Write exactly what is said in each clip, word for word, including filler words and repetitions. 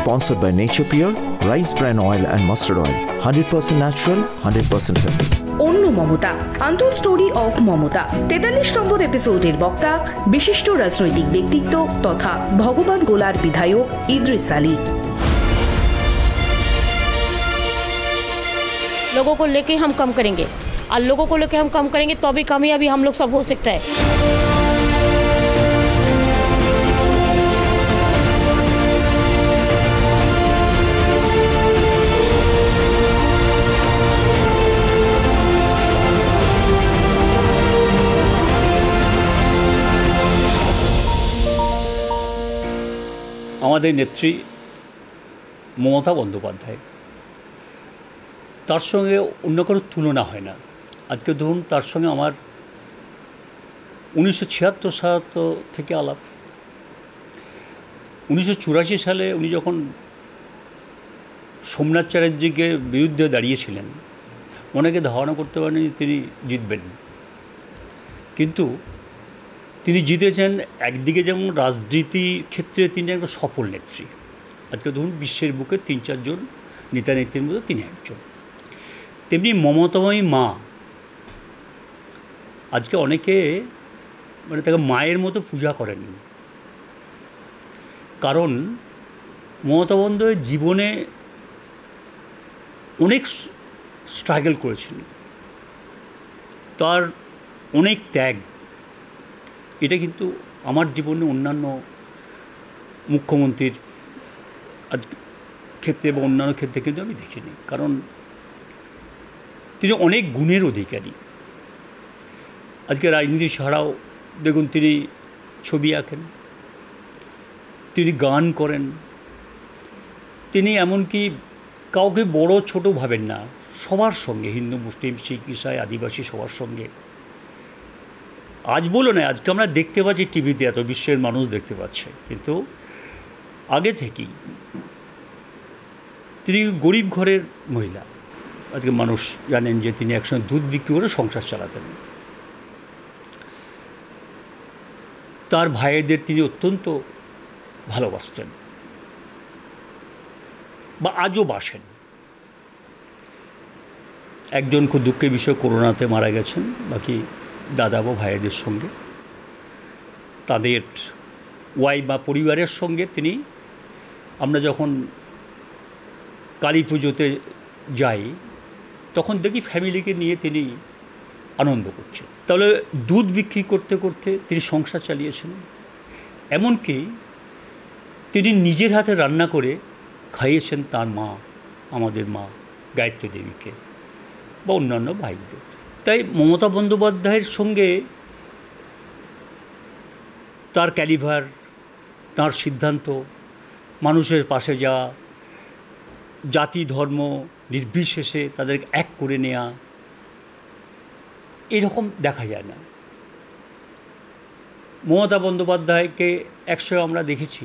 Sponsored by Nature Pure, rice bran oil and mustard oil. one hundred percent natural, one hundred percent healthy. অন্য Mamata, untold story of Mamata. তেতাল্লিশ নম্বর এপিসোডের বক্তা বিশিষ্ট রাজনৈতিক ব্যক্তিত্ব তথা ভগবান গোলার বিধায়ক ইদ্রিস আলী। लोगों को लेके हम कम करेंगे और लोगों को लेके हम कम करेंगे तो भी कामयाबी हम लोग सब हो सकता है। আমাদের নেত্রী মমতা বন্দ্যোপাধ্যায়, তার সঙ্গে অন্য কোনো তুলনা হয় না। আজকে ধরুন তার সঙ্গে আমার উনিশশো ছিয়াত্তর সাল থেকে আলাপ। উনিশশো চুরাশি সালে উনি যখন সোমনাথ চ্যাটার্জিকে বিরুদ্ধে দাঁড়িয়েছিলেন, অনেকে ধারণা করতে পারেন যে তিনি জিতবেন, কিন্তু তিনি জিতেছেন। একদিকে যেমন রাজনীতির ক্ষেত্রে তিনি একটা সফল নেত্রী, আজকে ধরুন বিশ্বের বুকে তিন চারজন নেতা নেত্রীর মধ্যে তিনি একজন। তেমনি মমতাময়ী মা, আজকে অনেকে মানে তাকে মায়ের মতো পূজা করেন, কারণ মমতা বন্দ্যোপাধ্যায় জীবনে অনেক স্ট্রাগল করেছেন, তার অনেক ত্যাগ। এটা কিন্তু আমার জীবনে অন্যান্য মুখ্যমন্ত্রীর আজ ক্ষেত্রে বা অন্যান্য ক্ষেত্রে কিন্তু আমি দেখিনি, কারণ তিনি অনেক গুণের অধিকারী। আজকে রাজনীতি ছাড়াও দেখুন তিনি ছবি আঁকেন, তিনি গান করেন, তিনি এমনকি কাউকে বড় ছোট ভাবেন না, সবার সঙ্গে, হিন্দু মুসলিম শিখ ইসাই আদিবাসী সবার সঙ্গে। আজ বলো না, আজকে আমরা দেখতে পাচ্ছি টিভিতে, এত বিশ্বের মানুষ দেখতে পাচ্ছে, কিন্তু আগে থেকেই তিনি গরিব ঘরের মহিলা। আজকে মানুষ জানেন যে তিনি একসঙ্গে দুধ বিক্রি করে সংসার চালাতেন। তার ভাইদের তিনি অত্যন্ত ভালোবাসতেন বা আজও বাসেন। একজন খুব দুঃখের বিষয়, করোনাতে মারা গেছেন, বাকি দাদা বা ভাইদের সঙ্গে, তাদের ওয়াইফ বা পরিবারের সঙ্গে তিনি, আমরা যখন কালী পুজোতে যাই তখন দেখি ফ্যামিলিকে নিয়ে তিনি আনন্দ করছেন। তাহলে দুধ বিক্রি করতে করতে তিনি সংসার চালিয়েছেন, এমনকি তিনি নিজের হাতে রান্না করে খাইয়েছেন তার মা, আমাদের মা গায়ত্রী দেবীকে বা অন্যান্য ভাইদের। তাই মমতা বন্দ্যোপাধ্যায়ের সঙ্গে তার ক্যালিভার, তার সিদ্ধান্ত, মানুষের পাশে যাওয়া, জাতি ধর্ম নির্বিশেষে তাদেরকে এক করে নেওয়া, এরকম দেখা যায় না। মমতা বন্দ্যোপাধ্যায়কে একসময় আমরা দেখেছি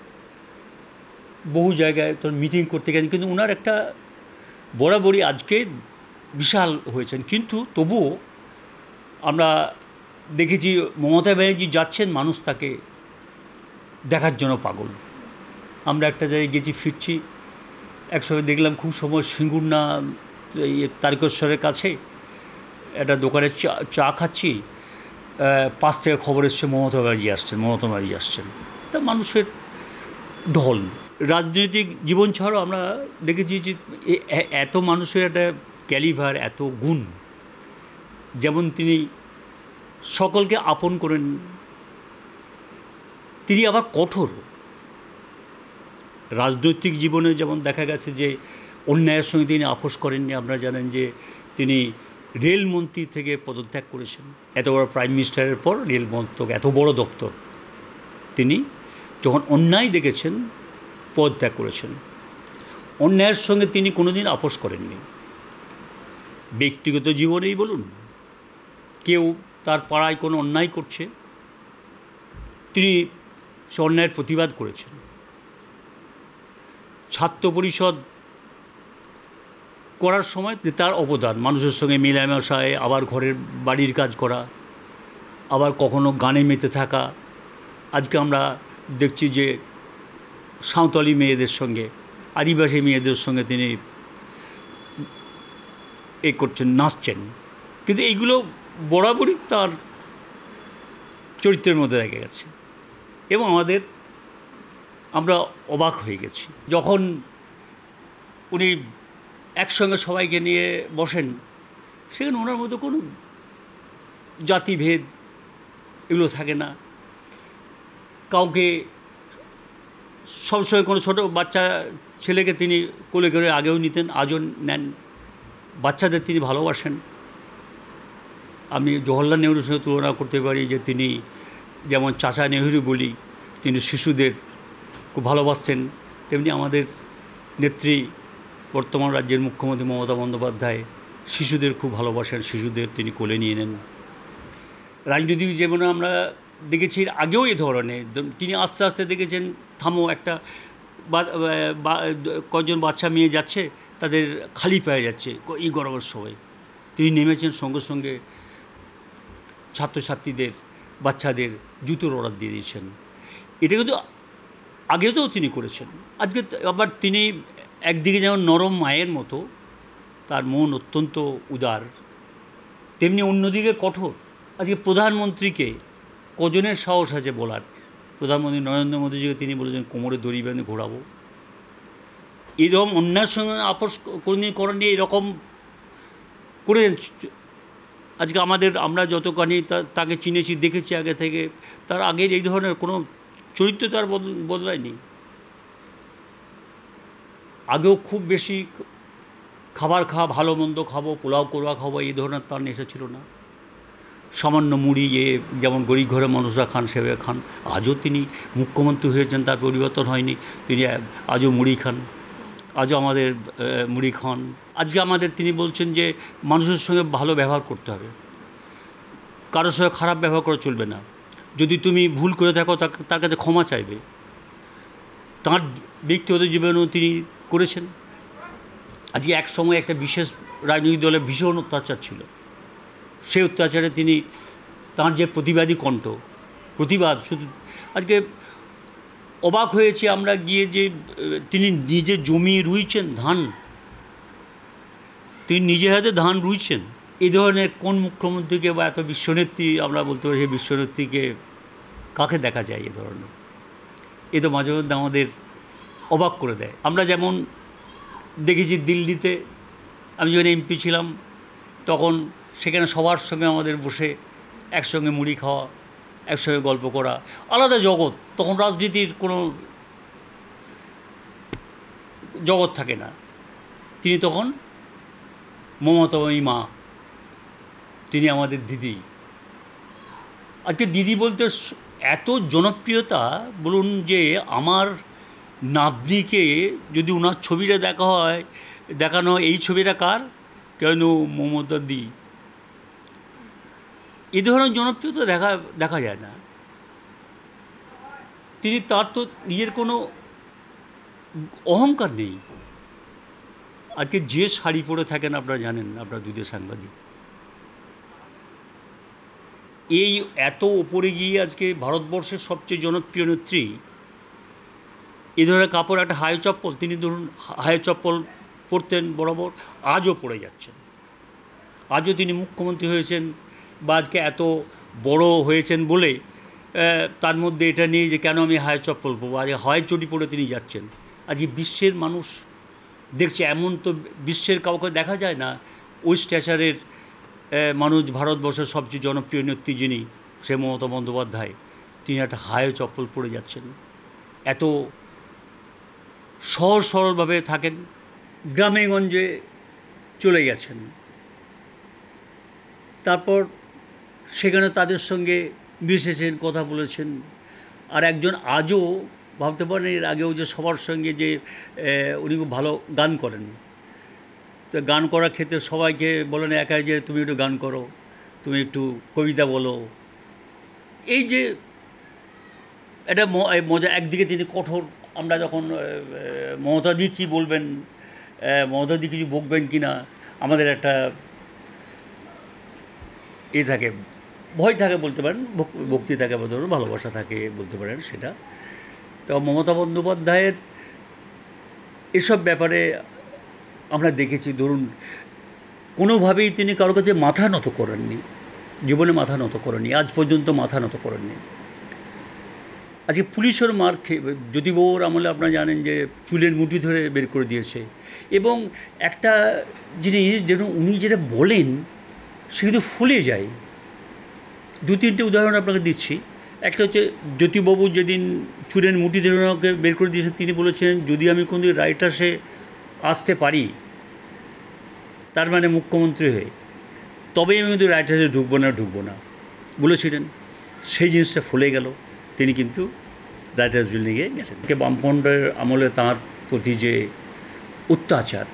বহু জায়গায় তোর মিটিং করতে গেছেন, কিন্তু ওনার একটা বরাবরই আজকে বিশাল হয়েছেন, কিন্তু তবুও আমরা দেখেছি মমতা ব্যানার্জি যাচ্ছেন, মানুষ তাকে দেখার জন্য পাগল। আমরা একটা জায়গায় গেছি, ফিরছি, একসঙ্গে দেখলাম খুব সময় সিঙ্গুরনা এই তারকেশ্বরের কাছে একটা দোকানে চা চা খাচ্ছি, পাশ থেকে খবর এসছে মমতা ব্যানার্জি আসছেন, মমতা ব্যানার্জি আসছেন। তা মানুষের ঢল। রাজনৈতিক জীবন ছাড়াও আমরা দেখেছি যে এত মানুষের একটা ক্যালিভার, এত গুণ, যেমন তিনি সকলকে আপন করেন, তিনি আবার কঠোর। রাজনৈতিক জীবনে যেমন দেখা গেছে যে অন্যায়ের সঙ্গে তিনি আপোষ করেননি। আপনারা জানেন যে তিনি রেলমন্ত্রী থেকে পদত্যাগ করেছেন। এত বড় প্রাইম মিনিস্টারের পর রেল মন্ত্রক, এত বড় দপ্তর, তিনি যখন অন্যায় দেখেছেন পদত্যাগ করেছেন। অন্যায়ের সঙ্গে তিনি কোনোদিন আপোষ করেননি। ব্যক্তিগত জীবনেই বলুন, কেউ তার পাড়ায় কোনো অন্যায় করছে, তিনি সে অন্যায়ের প্রতিবাদ করেছেন। ছাত্র পরিষদ করার সময় তার অবদান, মানুষের সঙ্গে মেলামেশায়, আবার ঘরের বাড়ির কাজ করা, আবার কখনো গানে মেতে থাকা। আজকে আমরা দেখছি যে সাঁওতালি মেয়েদের সঙ্গে, আদিবাসী মেয়েদের সঙ্গে তিনি এ করছেন, নাচছেন, কিন্তু এইগুলো বরাবরই তার চরিত্রের মধ্যে দেখা গেছে এবং আমাদের আমরা অবাক হয়ে গেছি যখন উনি একসঙ্গে সবাইকে নিয়ে বসেন। সেখানে ওনার মধ্যে কোনো জাতিভেদ এগুলো থাকে না। কাউকে সবসময় কোনো ছোটো বাচ্চা ছেলেকে তিনি কোলে করে আগেও নিতেন, আজও নেন। বাচ্চাদের তিনি ভালোবাসেন। আমি জওহরলাল নেহরুর সঙ্গে তুলনা করতে পারি যে তিনি যেমন চাচা নেহরু বলি, তিনি শিশুদের খুব ভালোবাসতেন, তেমনি আমাদের নেত্রী বর্তমান রাজ্যের মুখ্যমন্ত্রী মমতা বন্দ্যোপাধ্যায় শিশুদের খুব ভালোবাসেন, শিশুদের তিনি কোলে নিয়ে নেন। রাজনৈতিক জীবনে আমরা দেখেছি আগেও এই ধরনের, তিনি আস্তে আস্তে দেখেছেন থামো, একটা কজন বাচ্চা মেয়ে যাচ্ছে, তাদের খালি পায়ে যাচ্ছে এই গরমের সময়, তিনি নেমেছেন সঙ্গে সঙ্গে ছাত্রছাত্রীদের, বাচ্চাদের জুতোর অর্ডার দিয়ে দিয়েছেন। এটা কিন্তু আগেও তো তিনি করেছেন। আজকে আবার তিনি একদিকে যেমন নরম মায়ের মতো, তার মন অত্যন্ত উদার, তেমনি অন্যদিকে কঠোর। আজকে প্রধানমন্ত্রীকে কজনের সাহস আছে বলার? প্রধানমন্ত্রী নরেন্দ্র মোদীজিকে তিনি বলেছেন কোমরে দড়ি বেঁধে ঘোরাবো। এরকম অন্যায়ের সঙ্গে আপোষ কোনোদিন করেননি, এরকম করে আজকে আমাদের আমরা যতখানি তাকে চিনেছি, দেখেছি আগে থেকে, তার আগের এই ধরনের কোনো চরিত্র তার বদলায়নি। আগেও খুব বেশি খাবার খাওয়া, ভালো মন্দ খাবো, পোলাও কোরমা খাবো, এই ধরনের তার নেশা ছিল না। সামান্য মুড়ি এ যেমন গরিব ঘরের মানুষরা খান সেভাবে খান। আজও তিনি মুখ্যমন্ত্রী হয়েছেন, তার পরিবর্তন হয়নি, তিনি আজও মুড়ি খান, আজও আমাদের মুড়ি খান। আজকে আমাদের তিনি বলছেন যে মানুষের সঙ্গে ভালো ব্যবহার করতে হবে, কারোর সঙ্গে খারাপ ব্যবহার করা চলবে না। যদি তুমি ভুল করে থাকো তার কাছে ক্ষমা চাইবে। তাঁর ব্যক্তিগত জীবনেও তিনি করেছেন। আজকে এক সময় একটা বিশেষ রাজনৈতিক দলের ভীষণ অত্যাচার ছিল, সেই অত্যাচারে তিনি তাঁর যে প্রতিবাদী কণ্ঠ, প্রতিবাদ শুধু, আজকে অবাক হয়েছি আমরা গিয়ে যে তিনি নিজে জমি রুইছেন ধান, তিনি নিজের হাতে ধান রুইছেন। এই ধরনের কোন মুখ্যমন্ত্রীকে বা এত বিশ্বনেত্রী আমরা বলতে পারি, সেই বিশ্বনেত্রীকে কাকে দেখা যায় এ ধরনের? এ তো মাঝে মধ্যে আমাদের অবাক করে দেয়। আমরা যেমন দেখেছি দিল্লিতে, আমি যখন এমপি ছিলাম তখন সেখানে সবার সঙ্গে আমাদের বসে একসঙ্গে মুড়ি খাওয়া, একসঙ্গে গল্প করা, আলাদা জগৎ। তখন রাজনীতির কোনো জগৎ থাকে না। তিনি তখন মমতাময়ী মা, তিনি আমাদের দিদি। আজকে দিদি বলতে এত জনপ্রিয়তা, বলুন যে আমার নাতনিকে যদি ওনার ছবিটা দেখা হয়, দেখানো হয়, এই ছবিটা কার? কেন মমতা দি। এই ধরনের জনপ্রিয়তা দেখা দেখা যায় না। তিনি, তার তো নিজের কোনো অহংকার নেই। আজকে যে শাড়ি পরে থাকেন আপনারা জানেন, আপনারা দুধের সাংবাদিক, এই এত ওপরে গিয়ে আজকে ভারতবর্ষের সবচেয়ে জনপ্রিয় নেত্রী এই ধরনের কাপড়, একটা হাই চপ্পল, তিনি ধরুন হাই চপ্পল পরতেন বরাবর, আজও পরে যাচ্ছেন। আজও তিনি মুখ্যমন্ত্রী হয়েছেন বা আজকে এত বড় হয়েছেন বলে তার মধ্যে এটা নেই যে কেন আমি হাই চপ্পল পরবো, আজকে হাই চটি পরে তিনি যাচ্ছেন। আজকে বিশ্বের মানুষ দেখছে, এমন তো বিশ্বের কাউকে দেখা যায় না ওই স্ট্যাচারের মানুষ। ভারতবর্ষের সবচেয়ে জনপ্রিয় নেত্রী যিনি, সে মমতা বন্দ্যোপাধ্যায়, তিনি একটা হাই চপ্পল পরে যাচ্ছেন। এত সহজ সরলভাবে থাকেন, গ্রামে গঞ্জে চলে গেছেন, তারপর সেখানে তাদের সঙ্গে মিশেছেন, কথা বলেছেন। আর একজন আজও ভাবতে পারেন, এর আগেও যে সবার সঙ্গে যে উনি খুব ভালো গান করেন, তো গান করার ক্ষেত্রে সবাইকে বলেন একাই যে তুমি একটু গান করো, তুমি একটু কবিতা বলো। এই যে এটা মজা, একদিকে তিনি কঠোর। আমরা যখন মমতাদি কী বলবেন, মমতাদি কিছু বকবেন কি না, আমাদের একটা এ থাকে, ভয় থাকে বলতে পারেন, ভক্তি থাকে বা ধরুন ভালোবাসা থাকে বলতে পারেন। সেটা তো মমতা বন্দ্যোপাধ্যায়ের এসব ব্যাপারে আমরা দেখেছি, ধরুন কোনোভাবেই তিনি কারোর কাছে মাথা নত করেননি, জীবনে মাথা নত করেননি, আজ পর্যন্ত মাথা নত করেননি। আজকে পুলিশের মার খেয়ে জ্যোতিবাবুর আমলে আপনারা জানেন যে চুলের মুঠি ধরে বের করে দিয়েছে, এবং একটা জিনিস যেন উনি যেটা বলেন সে কিন্তু ফুলে যায়। দু তিনটে উদাহরণ আপনাকে দিচ্ছি। একটা হচ্ছে জ্যোতিবাবু যেদিন চুলের মুঠি ধরে ওনাকে বের করে দিয়েছেন, তিনি বলেছিলেন যদি আমি কোনোদিন রাইট হাউসে আসতে পারি, তার মানে মুখ্যমন্ত্রী হয়ে, তবেই আমি কিন্তু রাইট হাউসে ঢুকবো না ঢুকবো না বলেছিলেন। সেই জিনিসটা ফুলে গেল, তিনি কিন্তু রাইট হাউস বিল্ডিংয়ে গেলেন। বামফ্রন্টের আমলে তাঁর প্রতি যে অত্যাচার,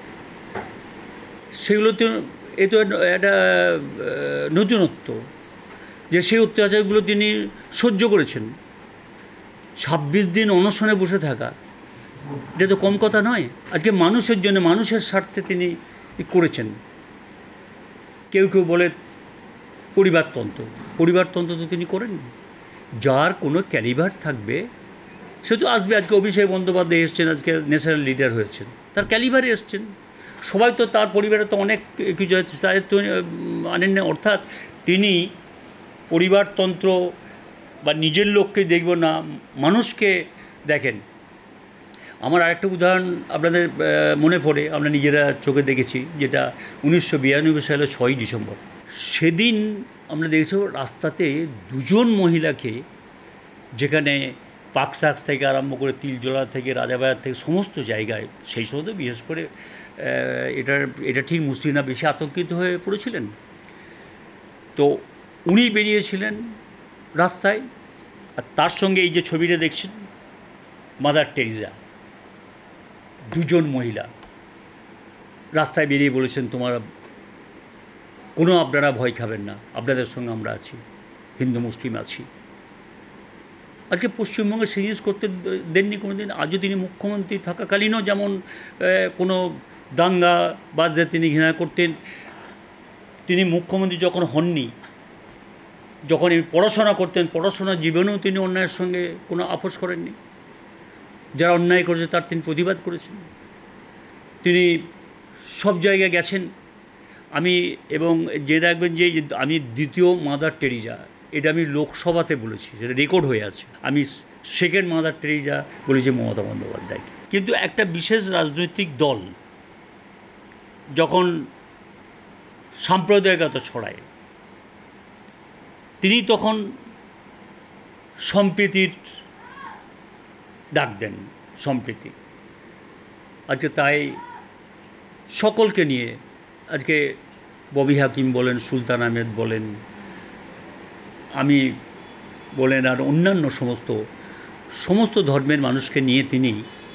সেগুলো তো এ তো একটা নতুনত্ব যে সেই অত্যাচারগুলো তিনি সহ্য করেছেন। ছাব্বিশ দিন অনশনে বসে থাকা, এটা তো কম কথা নয়। আজকে মানুষের জন্য, মানুষের স্বার্থে তিনি করেছেন। কেউ কেউ বলে পরিবারতন্ত্র, পরিবারতন্ত্র তো তিনি করেননি। যার কোনো ক্যালিবার থাকবে সে তো আসবে। আজকে অভিষেক বন্দ্যোপাধ্যায় এসছেন, আজকে ন্যাশনাল লিডার হয়েছেন, তার ক্যালিবারে এসছেন। সবাই তো তার পরিবারে তো অনেক কিছু আছে, তাদের তো আনেন না। অর্থাৎ তিনি পরিবারতন্ত্র বা নিজের লোককে দেখব না, মানুষকে দেখেন। আমার আরেকটা উদাহরণ আপনাদের মনে পড়ে, আমরা নিজেরা চোখে দেখেছি, যেটা উনিশশো বিরানব্বই সালে ছয়ই ডিসেম্বর। সেদিন আমরা দেখেছি রাস্তাতে দুজন মহিলাকে, যেখানে পাকসাক্স থেকে আরম্ভ করে তিলজোলা থেকে রাজাবাজার থেকে সমস্ত জায়গায়, সেই সময় তো বিশেষ করে এটার এটা ঠিক মুসলিমরা বেশি আতঙ্কিত হয়ে পড়েছিলেন। তো উনি বেরিয়েছিলেন রাস্তায়, আর তার সঙ্গে এই যে ছবিটা দেখছেন মাদার টেরিজা, দুজন মহিলা রাস্তায় বেরিয়ে বলেছেন তোমার কোনো আপনারা ভয় খাবেন না, আপনাদের সঙ্গে আমরা আছি, হিন্দু মুসলিম আছি। আজকে পশ্চিমবঙ্গে সেই জিনিস করতে দেননি কোনো দিন। আজও তিনি মুখ্যমন্ত্রী থাকাকালীনও যেমন কোনো দাঙ্গা বাজে তিনি ঘৃণা করতেন। তিনি মুখ্যমন্ত্রী যখন হননি, যখন পড়াশোনা করতেন, পড়াশোনার জীবনেও তিনি অন্যায়ের সঙ্গে কোনো আপোষ করেননি। যারা অন্যায় করেছে তার তিনি প্রতিবাদ করেছেন। তিনি সব জায়গায় গেছেন। আমি এবং যে রাখবেন যে আমি দ্বিতীয় মাদার টেরিজা, এটা আমি লোকসভাতে বলেছি, সেটা রেকর্ড হয়ে আছে। আমি সেকেন্ড মাদার টেরিজা বলেছি মমতা বন্দ্যোপাধ্যায়কে। কিন্তু একটা বিশেষ রাজনৈতিক দল যখন সাম্প্রদায়িকতা ছড়ায়, তিনি তখন সম্প্রীতির ডাক দেন, সম্প্রীতি। আজকে তাই সকলকে নিয়ে, আজকে ববি হাকিম বলেন, সুলতান আহমেদ বলেন, আমি বলেন, আর অন্যান্য সমস্ত সমস্ত ধর্মের মানুষকে নিয়ে তিনি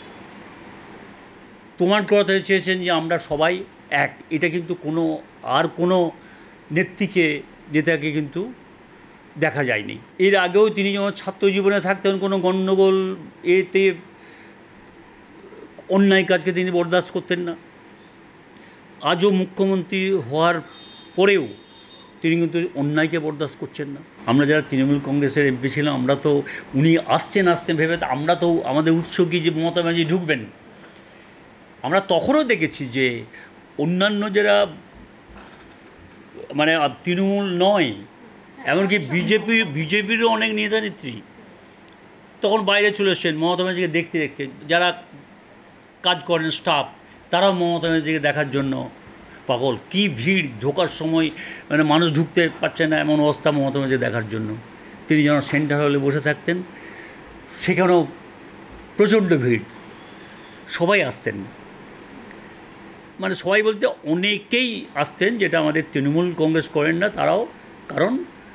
প্রমাণ করাতে চেয়েছেন যে আমরা সবাই এক। এটা কিন্তু কোনো আর কোনো নেত্রীকে নেতাকে কিন্তু দেখা যায়নি। এর আগেও তিনি যখন ছাত্র জীবনে থাকতেন, কোনো গণ্ডগোল এতে অন্যায় কাজকে তিনি বরদাস্ত করতেন না। আজও মুখ্যমন্ত্রী হওয়ার পরেও তিনি কিন্তু অন্যায়কে বরদাস্ত করছেন না। আমরা যারা তৃণমূল কংগ্রেসের এমপি ছিলাম, আমরা তো উনি আসছেন আসছেন ভেবে আমরা তো আমাদের উৎস কি যে মমতা ব্যানার্জি ঢুকবেন। আমরা তখনও দেখেছি যে অন্যান্য যারা মানে তৃণমূল নয়, এমনকি বিজেপি বিজেপিরও অনেক নেতা নেত্রী তখন বাইরে চলে এসছেন মমতা ব্যানার্জিকে দেখতে দেখতে। যারা কাজ করেন স্টাফ, তারাও মমতা ব্যানার্জিকে দেখার জন্য পাগল। কি ভিড়, ঢোকার সময় মানে মানুষ ঢুকতে পারছে না এমন অবস্থা মমতা ব্যানার্জি দেখার জন্য। তিনি যখন সেন্টার হলে বসে থাকতেন, সেখানেও প্রচণ্ড ভিড়, সবাই আসতেন। মানে সবাই বলতে অনেকেই আসতেন, যেটা আমাদের তৃণমূল কংগ্রেস করেন না তারাও। কারণ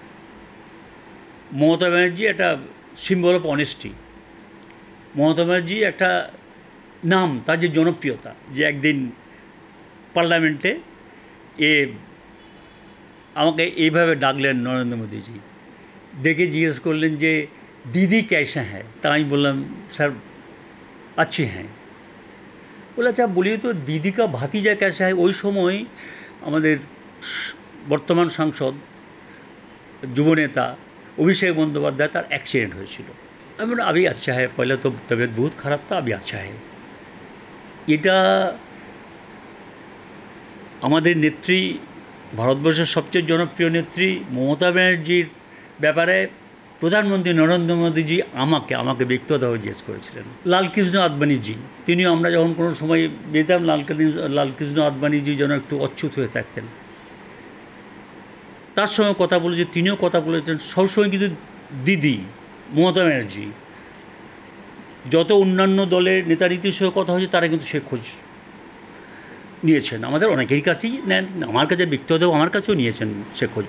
মমতা ব্যানার্জি একটা symbol of honesty. Mamata Banerjee একটা নাম, তার যে জনপ্রিয়তা, যে একদিন পার্লামেন্টে এ আমাকে এইভাবে ডাকলেন নরেন্দ্র মোদীজি, ডেকে জিজ্ঞেস করলেন যে দিদি कैसा है। তা আমি বললাম স্যার अच्छे हैं। বলে আচ্ছা বলিয়ে তো দিদি কা ভাতিজা कैसा है। ওই সময় আমাদের বর্তমান সাংসদ যুবনেতা অভিষেক বন্দ্যোপাধ্যায়, তার অ্যাক্সিডেন্ট হয়েছিল। আমি अभी अच्छा है, पहले तो तबीयत बहुत ख़राब था, अभी अच्छा है। এটা আমাদের নেত্রী, ভারতবর্ষের সবচেয়ে জনপ্রিয় নেত্রী মমতা ব্যানার্জির ব্যাপারে প্রধানমন্ত্রী নরেন্দ্র মোদীজি আমাকে আমাকে ব্যক্তিগতভাবে জিজ্ঞেস করেছিলেন। লালকৃষ্ণ আদবানিজি, তিনিও আমরা যখন কোনো সময় যেতাম, লালকৃষ্ণ লালকৃষ্ণ আদবানিজি যেন একটু অচ্যুত হয়ে থাকতেন, তার সঙ্গে কথা বলেছে, তিনিও কথা বলেছেন সবসময়। কিন্তু দিদি মমতা ব্যানার্জি যত অন্যান্য দলের নেতা নীতির সঙ্গে কথা হয়েছে, তারা কিন্তু সে খোঁজ নিয়েছেন, আমাদের অনেকের কাছেই নেন, আমার কাছে ব্যক্তিগত আমার কাছেও নিয়েছেন সে খোঁজ।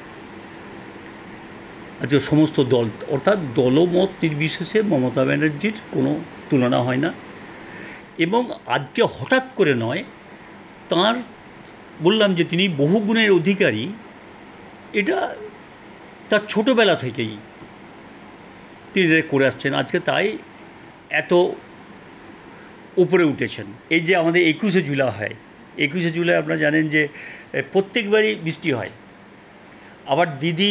আজকে সমস্ত দল, অর্থাৎ দলমত নির্বিশেষে মমতা ব্যানার্জির কোনো তুলনা হয় না। এবং আজকে হঠাৎ করে নয়, তার বললাম যে তিনি বহুগুণের অধিকারী, এটা তার ছোটোবেলা থেকেই তিনি করে আসছেন। আজকে তাই এত উপরে উঠেছেন। এই যে আমাদের একুশে জুলাই হয়, একুশে জুলাই আপনারা জানেন যে প্রত্যেকবারই বৃষ্টি হয়। আবার দিদি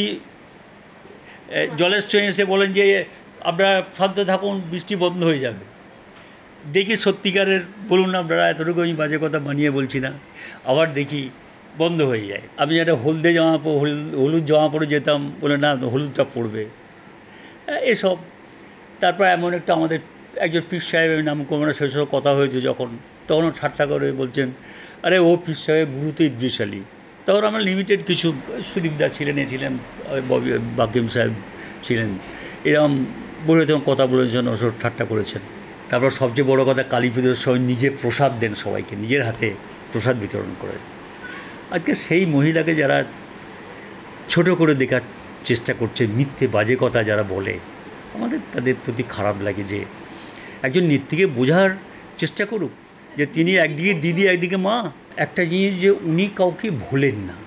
জলের সঙ্গে এসে বলেন যে আপনারা শান্ত থাকুন, বৃষ্টি বন্ধ হয়ে যাবে। দেখি সত্যিকারের বলুন আপনারা, এতটুকু আমি বাজে কথা বানিয়ে বলছি না। আবার দেখি বন্ধ হয়ে যায়। আমি একটা হলদে জামা হলুদ জামা পরে যেতাম, বলে না হলুদটা পড়বে, এসব। তারপর এমন একটা আমাদের একজন পীর সাহেবের নাম কোমরা শেষ কথা হয়েছে যখন, তখনও ঠাট্টা করে বলছেন, আরে ও পীর সাহেব গুরু তো ইদ্রিস আলী। তখন আমরা লিমিটেড কিছু সুদীপদা ছিলেন, এ ছিলেন ববি বাকিম সাহেব ছিলেন, এরকম বলে তখন কথা বলেছেন, ওসব ঠাট্টা করেছেন। তারপর সবচেয়ে বড় কথা, কালী পুজোর সময় নিজে প্রসাদ দেন সবাইকে, নিজের হাতে প্রসাদ বিতরণ করেন। আজকে সেই মহিলাকে যারা ছোট করে দেখার চেষ্টা করছে, মিথ্যে বাজে কথা যারা বলে, আমাদের তাদের প্রতি খারাপ লাগে। যে একজন নেত্রীকে বোঝার চেষ্টা করুক যে তিনি একদিকে দিদি একদিকে মা। একটা জিনিস যে উনি কাউকে ভোলেন না।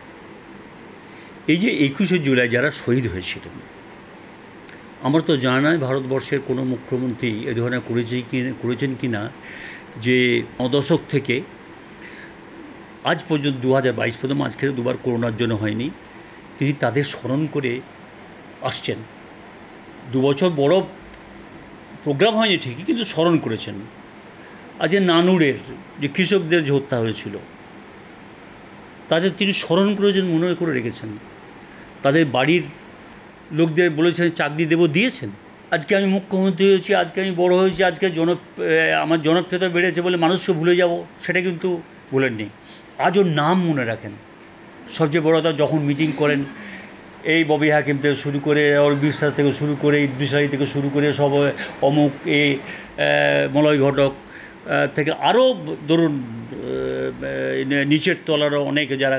এই যে একুশে জুলাই যারা শহীদ হয়েছিলেন, আমার তো জানা নয় ভারতবর্ষের কোনো মুখ্যমন্ত্রী এ ধরনের করেছে কি করেছেন কি না, যে দশক থেকে আজ পর্যন্ত দু হাজার বাইশ পর্যন্ত, আজকের দুবার করোনার জন্য হয়নি, তিনি তাদের স্মরণ করে আসছেন। দু বছর বড় প্রোগ্রাম হয়নি ঠিকই, কিন্তু স্মরণ করেছেন। আজ নানুরের যে কৃষকদের যে হত্যা হয়েছিল, তাদের তিনি স্মরণ করেছেন, মনে করে রেখেছেন। তাদের বাড়ির লোকদের বলেছেন চাকরি দেব, দিয়েছেন। আজকে আমি মুখ্যমন্ত্রী হয়েছি, আজকে আমি বড় হয়েছি, আজকে জন আমার জনপ্রিয়তা বেড়েছে বলে মানুষকে ভুলে যাব, সেটা কিন্তু ভুলেননি। আজও নাম মনে রাখেন। সবচেয়ে বড় কথা, যখন মিটিং করেন, এই ববি হাকিম থেকে শুরু করে, ওর বিশ্বাস থেকে শুরু করে, ইদ্রিস আলী থেকে শুরু করে, সব অমুক এ মলয় ঘটক থেকে আরও ধরুন নিচের তলারও অনেকে যারা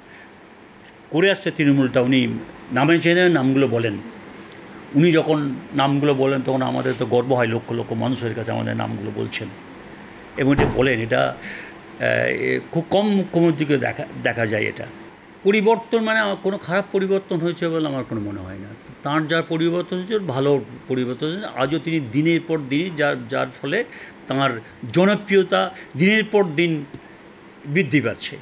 করে আসছে তৃণমূলটা, উনি নামে চেনে নামগুলো বলেন। উনি যখন নামগুলো বলেন, তখন আমাদের তো গর্ব হয়, লক্ষ লক্ষ মানুষের কাছে আমাদের নামগুলো বলছেন এবং এটা বলেন। এটা খুব কম মুখ্যমন্ত্রীকে দেখা দেখা যায়। এটা পরিবর্তন মানে কোনো খারাপ পরিবর্তন হয়েছে বলে আমার কোনো মনে হয় না। তাঁর যার পরিবর্তন হয়েছে, ভালো পরিবর্তন হয়েছে। আজও তিনি দিনের পর দিন, যার যার ফলে তাঁর জনপ্রিয়তা দিনের পর দিন বৃদ্ধি পাচ্ছে।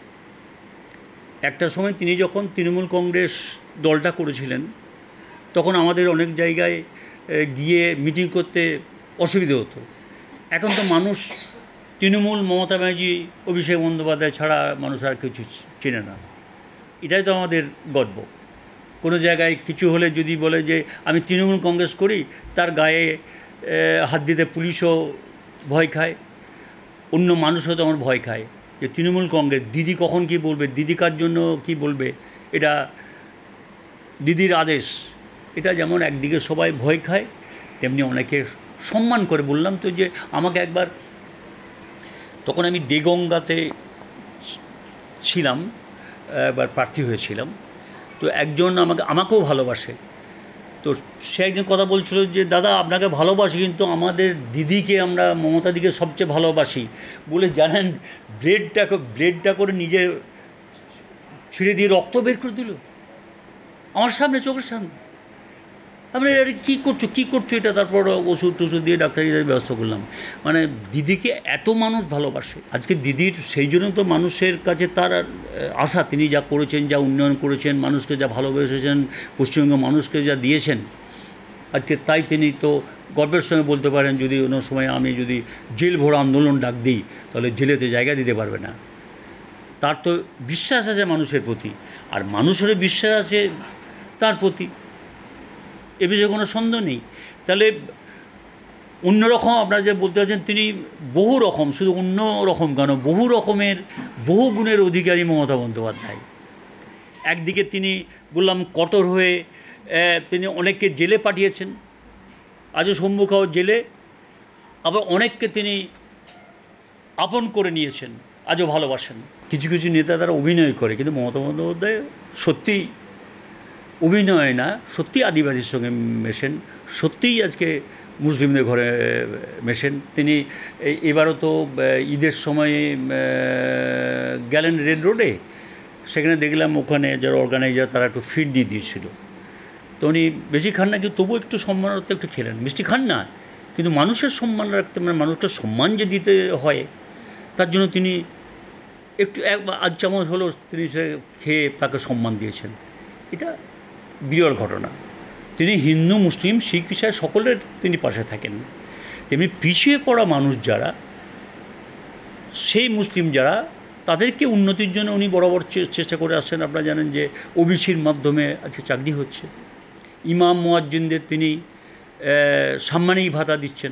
একটা সময় তিনি যখন তৃণমূল কংগ্রেস দলটা করেছিলেন, তখন আমাদের অনেক জায়গায় গিয়ে মিটিং করতে অসুবিধে হতো। এখন তো মানুষ তৃণমূল, মমতা ব্যানার্জি, অভিষেক বন্দ্যোপাধ্যায় ছাড়া মানুষ আর কিছু চেনে না। এটাই তো আমাদের গর্ব। কোনো জায়গায় কিছু হলে যদি বলে যে আমি তৃণমূল কংগ্রেস করি, তার গায়ে হাত দিতে পুলিশও ভয় খায়, অন্য মানুষও তো আমার ভয় খায় যে তৃণমূল কংগ্রেস, দিদি কখন কি বলবে, দিদি কার জন্য কি বলবে, এটা দিদির আদেশ। এটা যেমন একদিকে সবাই ভয় খায়, তেমনি অনেকে সম্মান করে। বললাম তো যে আমাকে একবার, তখন আমি দেগঙ্গাতে ছিলাম, একবার প্রার্থী হয়েছিলাম, তো একজন আমাকে আমাকেও ভালোবাসে, তো সে একদিন কথা বলছিল যে দাদা আপনাকে ভালোবাসি, কিন্তু আমাদের দিদিকে আমরা মমতা দিকে সবচেয়ে ভালোবাসি বলে, জানেন ব্লেডটাকে ব্লেডটা করে নিজে ছিঁড়ে দিয়ে রক্ত বের করে দিল আমার সামনে, চোখের সামনে। আমরা এটা কী করছো কী করছো এটা। তারপর ওষুধ টষুধ দিয়ে ডাক্তারিদের ব্যবস্থা করলাম। মানে দিদিকে এত মানুষ ভালোবাসে। আজকে দিদির সেই জন্য তো মানুষের কাছে তার আশা, তিনি যা করেছেন, যা উন্নয়ন করেছেন, মানুষকে যা ভালোবেসেছেন, পশ্চিমবঙ্গ মানুষকে যা দিয়েছেন, আজকে তাই তিনি তো গর্বের সঙ্গে বলতে পারেন যদি কোনো সময় আমি যদি জেল ভরা আন্দোলন ডাক দিই তাহলে জেলেতে জায়গা দিতে পারবে না। তার তো বিশ্বাস আছে মানুষের প্রতি, আর মানুষেরও বিশ্বাস আছে তার প্রতি, এ বিষয়ে কোনো সন্দেহ নেই। তাহলে অন্যরকম আপনারা যে বলতে পারছেন, তিনি বহু রকম, শুধু অন্য রকম কেন, বহু রকমের বহু গুণের অধিকারী মমতা বন্দ্যোপাধ্যায়। একদিকে তিনি বললাম কঠোর হয়ে তিনি অনেককে জেলে পাঠিয়েছেন, আজও সম্মুখাও জেলে, আবার অনেককে তিনি আপন করে নিয়েছেন, আজও ভালোবাসেন। কিছু কিছু নেতা তারা অভিনয় করে, কিন্তু মমতা বন্দ্যোপাধ্যায় সত্যিই অভিনয় না, সত্যি আদিবাসীর সঙ্গে মেশেন, সত্যিই আজকে মুসলিমদের ঘরে মেশেন। তিনি এবারও তো ঈদের সময় গেলেন রেড রোডে, সেখানে দেখলাম ওখানে যারা অর্গানাইজার তারা একটু ফিড দিয়ে দিয়েছিল, তো উনি বেশি খান না, কিন্তু তবুও একটু সম্মানার্থে একটু খেলেন। মিষ্টি খান না, কিন্তু মানুষের সম্মান রাখতে, মানে মানুষটা সম্মান যে দিতে হয় তার জন্য তিনি একটু এক আধ চামচ হলো তিনি সে খেয়ে তাকে সম্মান দিয়েছেন। এটা বিরল ঘটনা। তিনি হিন্দু মুসলিম শিখ ইসাই সকলের তিনি পাশে থাকেন। তেমনি পিছিয়ে পড়া মানুষ যারা, সেই মুসলিম যারা, তাদেরকে উন্নতির জন্য উনি বরাবর চেষ্টা করে আসছেন। আপনারা জানেন যে ওবিসির মাধ্যমে আজকে চাকরি হচ্ছে, ইমাম মুয়াজ্জিনদের তিনি সাম্মানিক ভাতা দিচ্ছেন,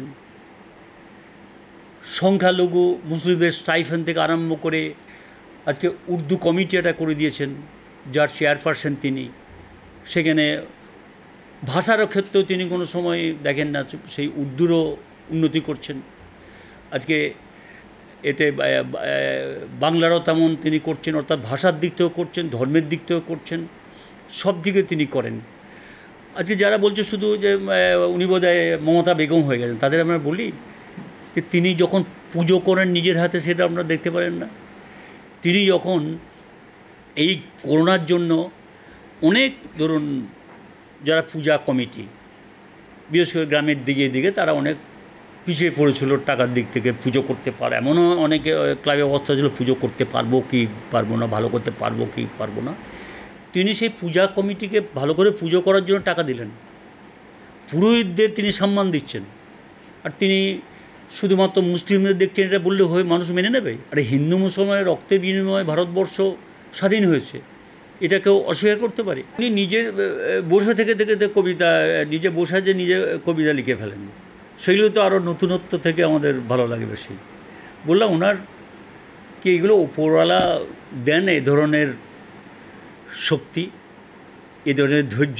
সংখ্যালঘু মুসলিমদের স্টাইফেন থেকে আরম্ভ করে আজকে উর্দু কমিটি এটা করে দিয়েছেন, যার চেয়ারপারসন তিনি। সেখানে ভাষারও ক্ষেত্রেও তিনি কোনো সময় দেখেন না, সেই উর্দুরও উন্নতি করছেন। আজকে এতে বাংলারও তেমন তিনি করছেন, অর্থাৎ ভাষার দিক থেকেও করছেন, ধর্মের দিক থেকেও করছেন, সব দিকে তিনি করেন। আজকে যারা বলছে শুধু যে উনি বোধহয় মমতা বেগম হয়ে গেছেন, তাদের আমরা বলি যে তিনি যখন পুজো করেন নিজের হাতে, সেটা আপনারা দেখতে পারেন না। তিনি যখন এই করোনার জন্য অনেক, ধরুন যারা পূজা কমিটি, বিশেষ করে গ্রামের দিকে দিকে তারা অনেক পিছিয়ে পড়েছিল টাকার দিক থেকে, পুজো করতে পারে, এমনও অনেকে ক্লাবে অবস্থা ছিল পুজো করতে পারবো কি পারবো না, ভালো করতে পারবো কি পারবো না। তিনি সেই পূজা কমিটিকে ভালো করে পুজো করার জন্য টাকা দিলেন, পুরোহিতদের তিনি সম্মান দিচ্ছেন। আর তিনি শুধুমাত্র মুসলিমদের দেখছেন, এটা বললে হয়ে মানুষ মেনে নেবে? আরে হিন্দু মুসলমানের রক্তের বিনিময়ে ভারতবর্ষ স্বাধীন হয়েছে, এটা কেউ অস্বীকার করতে পারে? উনি নিজের বসে থেকে থেকে কবিতা, নিজে বসে যে নিজে কবিতা লিখে ফেলেন, সেগুলো তো আরও নতুনত্ব থেকে আমাদের ভালো লাগে বেশি। বললাম ওনার কি এগুলো ওপরওয়ালা দেন এ ধরনের শক্তি, এ ধরনের ধৈর্য,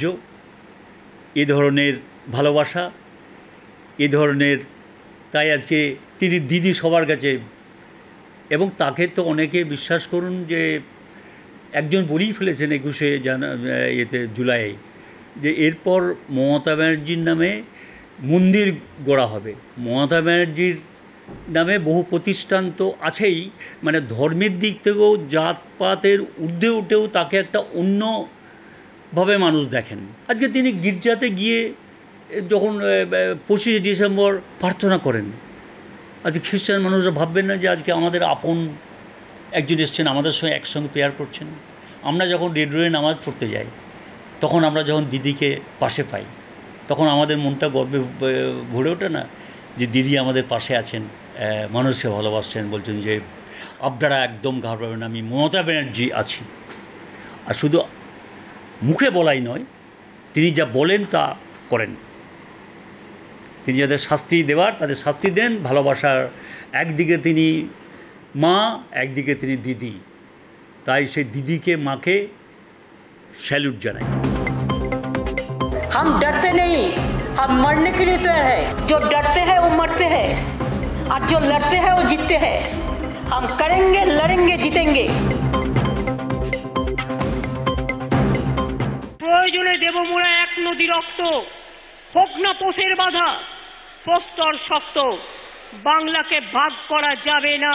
এ ধরনের ভালোবাসা, এ ধরনের, তাই আজকে তিনি দিদি সবার কাছে। এবং তাকে তো অনেকে বিশ্বাস করুন যে একজন বলেই ফেলেছেন একুশে জানা এতে জুলাই, যে এরপর মমতা ব্যানার্জির নামে মন্দির গড়া হবে। মমতা ব্যানার্জির নামে বহু প্রতিষ্ঠান তো আছেই, মানে ধর্মের দিক থেকেও জাতপাতের ঊর্ধ্বে উঠেও তাকে একটা অন্যভাবে মানুষ দেখেন। আজকে তিনি গির্জাতে গিয়ে যখন পঁচিশে ডিসেম্বর প্রার্থনা করেন, আজকে খ্রিস্টান মানুষরা ভাববেন না যে আজকে আমাদের আপন একজন এসছেন, আমাদের সঙ্গে একসঙ্গে প্রেয়ার করছেন। আমরা যখন রেড রোডে নামাজ পড়তে যাই, তখন আমরা যখন দিদিকে পাশে পাই, তখন আমাদের মনটা গর্বে ভরে ওঠে না যে দিদি আমাদের পাশে আছেন, মানুষকে ভালোবাসছেন, বলছেন যে আপনারা একদম ঘাবড়াবেন, আমি মমতা ব্যানার্জি আছি। আর শুধু মুখে বলাই নয়, তিনি যা বলেন তা করেন। তিনি যাদের শাস্তি দেওয়ার তাদের শাস্তি দেন। ভালোবাসার একদিকে তিনি মা, একদিকে তিনি দিদি, তাই সেই দিদিকে মাকে স্যালুট জানাই। हम डरते नहीं, हम मरने के लिए तैयार है। जो डरते हैं वो मरते हैं, और जो लड़ते हैं वो जीतते हैं। हम करेंगे, लड़ेंगे, जीतेंगे। প্রয়োজনে দেব মোরা এক নদী রক্ত, হোক না পোষের বাধা, প্রস্তর শক্ত, বাংলাকে ভাগ করা যাবে না।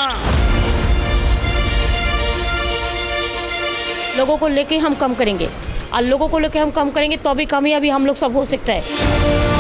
लोगों को लेके हम कम करेंगे, और लोगों को लेके हम कम करेंगे तो भी कामयाबी हम लोग सब हो सकता है।